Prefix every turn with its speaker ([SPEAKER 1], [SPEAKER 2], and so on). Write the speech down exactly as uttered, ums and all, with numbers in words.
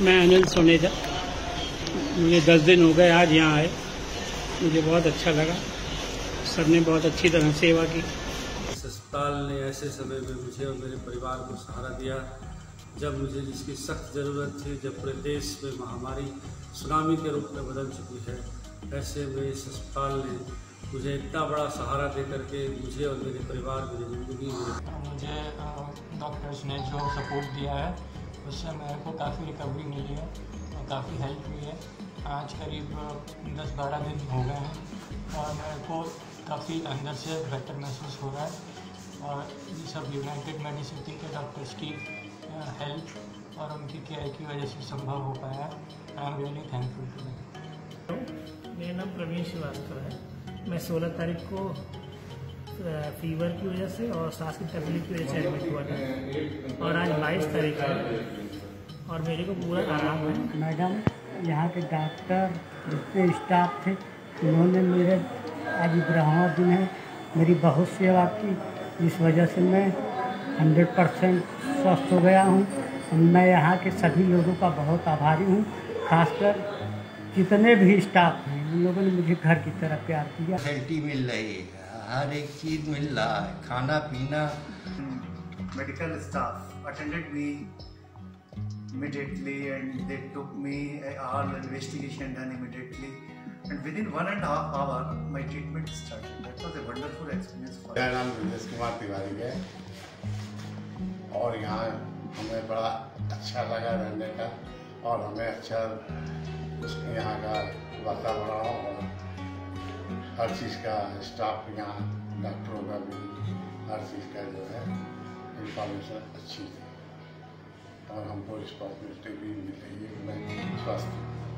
[SPEAKER 1] मैं अनिल सोनेजा, मुझे दस दिन हो गए आज यहाँ आए। मुझे बहुत अच्छा लगा, सर ने बहुत अच्छी तरह सेवा की।
[SPEAKER 2] इस अस्पताल ने ऐसे समय में मुझे और मेरे परिवार को सहारा दिया जब मुझे जिसकी सख्त ज़रूरत थी, जब पूरे देश में महामारी सुनामी के रूप में बदल चुकी है। ऐसे में इस अस्पताल ने मुझे इतना बड़ा सहारा दे करके मुझे और मेरे परिवार मेरी ज़िंदगी में
[SPEAKER 3] मुझे डॉक्टर्स ने जो सपोर्ट दिया है उससे मेरे को काफ़ी रिकवरी मिली है और काफ़ी हेल्प हुई है। आज करीब दस बारह दिन हो गए हैं और मेरे को काफ़ी अंदर से बेटर महसूस हो रहा है। और ये सब यूनाइटेड मेडिसिटी के डॉक्टर्स की हेल्प और उनकी केयर की वजह से संभव हो पाया है। I am really thankful to them.
[SPEAKER 4] मेरा नाम प्रवीण श्रीवास्तव है। मैं सोलह तारीख को फीवर की वजह से और सांस की तकलीफ की वजह से एडमिट हुआ था और आज बाईस तारीख है और मेरे को पूरा आराम है।
[SPEAKER 5] मैडम, यहाँ के डॉक्टर जितने स्टाफ थे उन्होंने मेरे आज ग्यारहवां दिन है मेरी बहुत सेवा की, जिस वजह से मैं हंड्रेड परसेंट स्वस्थ हो गया हूँ। मैं यहाँ के सभी लोगों का बहुत आभारी हूँ, खासकर जितने भी स्टाफ हैं उन लोगों ने मुझे घर की तरह प्यार किया।
[SPEAKER 6] फैसिलिटी मिल रही है, हर एक चीज़ मिल रहा है, खाना पीना।
[SPEAKER 7] Medical staff attended me immediately and they took me all investigation done immediately and within one and a half hour my treatment started. That was a wonderful experience for me.
[SPEAKER 8] मेरा नाम विदेश कुमार तिवारी है और यहाँ हमें बड़ा अच्छा लगा रहने का और हमें अच्छा उसके यहाँ का वातावरण और हर चीज़ का स्टाफ, यहाँ डॉक्टरों का भी हर चीज़ का जो है इंफॉर्मेशन अच्छी थी और हमको रिस्पॉन्सिबिलिटी भी मिल रही है। मैं स्वस्थ हूँ।